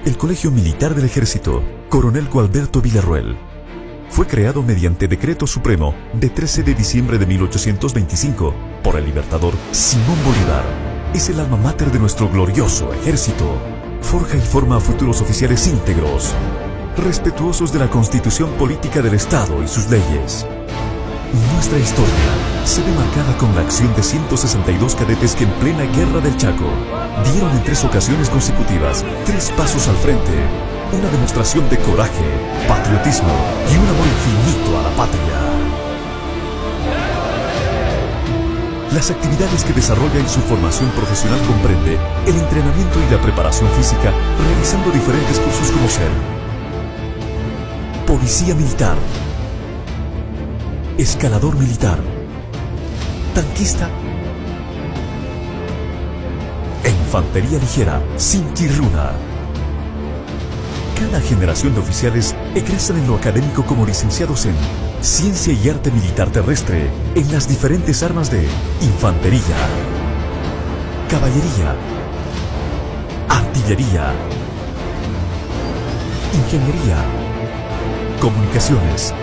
El Colegio Militar del Ejército, Coronel Gualberto Villarroel, fue creado mediante Decreto Supremo de 13 de diciembre de 1825 por el libertador Simón Bolívar. Es el alma mater de nuestro glorioso ejército. Forja y forma a futuros oficiales íntegros, respetuosos de la Constitución política del Estado y sus leyes. Nuestra historia se ve marcada con la acción de 162 cadetes que en plena Guerra del Chaco dieron en 3 ocasiones consecutivas 3 pasos al frente, una demostración de coraje, patriotismo y un amor infinito a la patria. Las actividades que desarrolla en su formación profesional comprende el entrenamiento y la preparación física, realizando diferentes cursos como ser policía militar, escalador militar, tanquista e infantería ligera sin chirruna. Cada generación de oficiales egresan en lo académico como licenciados en Ciencia y Arte Militar Terrestre en las diferentes armas de infantería, caballería, artillería, ingeniería, comunicaciones,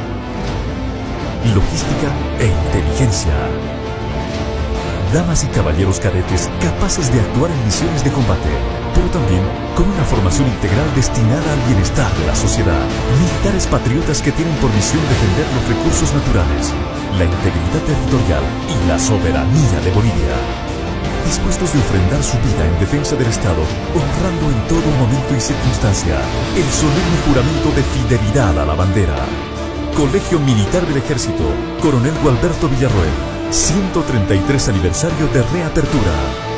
logística e inteligencia. Damas y caballeros cadetes capaces de actuar en misiones de combate, pero también con una formación integral destinada al bienestar de la sociedad. Militares patriotas que tienen por misión defender los recursos naturales, la integridad territorial y la soberanía de Bolivia. Dispuestos de ofrendar su vida en defensa del Estado, honrando en todo momento y circunstancia el solemne juramento de fidelidad a la bandera. Colegio Militar del Ejército, Coronel Gualberto Villarroel, 133 aniversario de reapertura.